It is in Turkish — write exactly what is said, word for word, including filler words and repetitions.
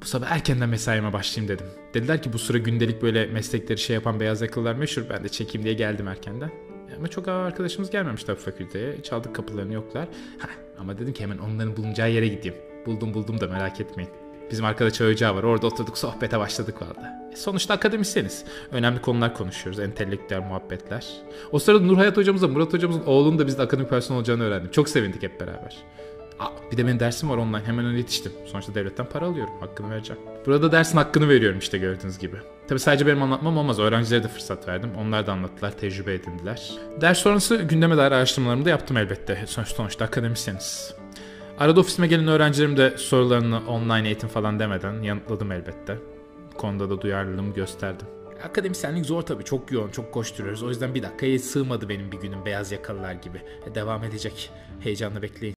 sabah erkenden mesaime başlayayım dedim. Dediler ki bu sıra gündelik böyle meslekleri şey yapan beyaz yakalılar meşhur. Ben de çekeyim diye geldim erkenden. Ama çok arkadaşımız gelmemiş tabii fakülteye. Çaldık kapılarını, yoklar. Heh, ama dedim ki hemen onların bulunacağı yere gideyim. Buldum buldum da merak etmeyin. Bizim arkada çay ocağı var. Orada oturduk, sohbete başladık valla. E sonuçta akademisyeniz. Önemli konular konuşuyoruz. Entelektüel muhabbetler. O sırada Nur Hayat hocamızla Murat hocamızın oğlunun da bizde akademik personel olacağını öğrendim. Çok sevindik hep beraber. Aa, bir de benim dersim var online. Hemen öyle yetiştim. Sonuçta devletten para alıyorum. Hakkını vereceğim. Burada dersin hakkını veriyorum işte, gördüğünüz gibi. Tabii sadece benim anlatmam olmaz. Öğrencilere de fırsat verdim. Onlar da anlattılar. Tecrübe edindiler. Ders sonrası gündeme dair araştırmalarımı da yaptım elbette. Sonuçta, sonuçta akademisyeniz. Arada ofisime gelen öğrencilerim de sorularını online eğitim falan demeden yanıtladım elbette. Bu konuda da duyarlılığımı gösterdim. Akademisyenlik zor tabii. Çok yoğun, çok koşturuyoruz. O yüzden bir dakikaya sığmadı benim bir günüm beyaz yakalılar gibi. Devam edecek. Heyecanla bekleyin.